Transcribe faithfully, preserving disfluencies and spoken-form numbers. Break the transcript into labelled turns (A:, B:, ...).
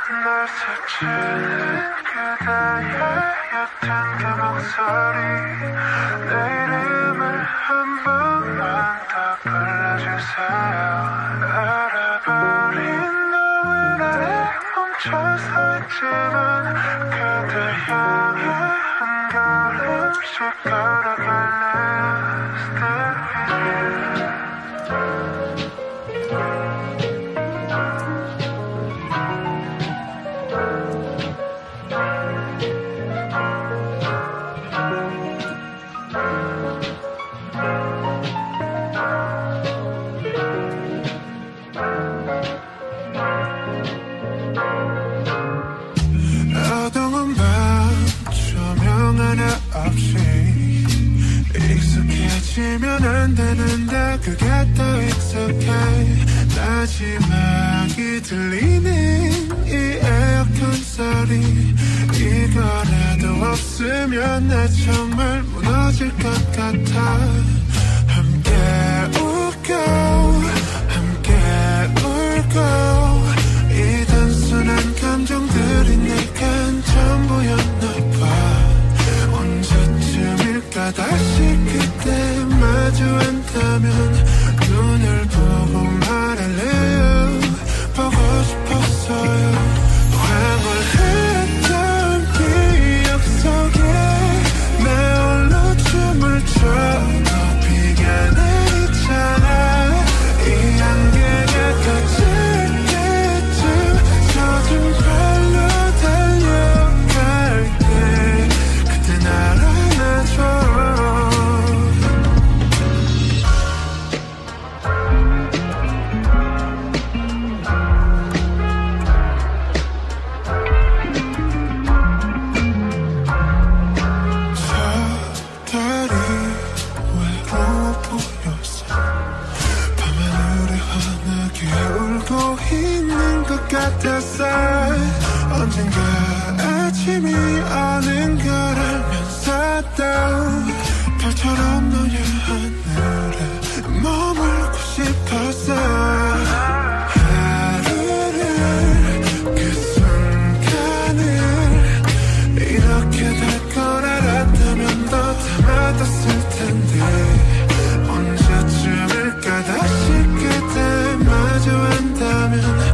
A: 날 스치는 그대의 옅은 그 목소리 내 이름을 한 번만 더 불러주세요 알아버린 노을 아래 멈춰 서 있지만 그대 향해 한 걸음씩 걸어갈래 Stay with you 어두운 밤 조명 하나 없이 익숙해지면 안 되는데 그게 더 익숙해 마지막이 들리는 이 에어컨 소리 이거라도 없으면 나 정말 무너질 것 같아 함께 웃고 함께 울고 이 단순한 감정들이 내겐 전부였나 봐 언제쯤일까 다시 그때 마주 앉다면 눈을 보고 말할래요 보고 싶었어요 황홀했던 기억 속에 내 홀로 춤을 춰 너 비가 내리잖아 이 안개가 커질 때쯤 젖은 발로 달려갈게 그때 날 안아줘 같았어 언젠가 아침이 오는 걸 알면서도 별처럼 너의 하늘에 머물고 싶었어 하루를 그 순간을 이렇게 될 걸 알았다면 더 담아뒀을 텐데 언제쯤일까 다시 그대 마주 한다면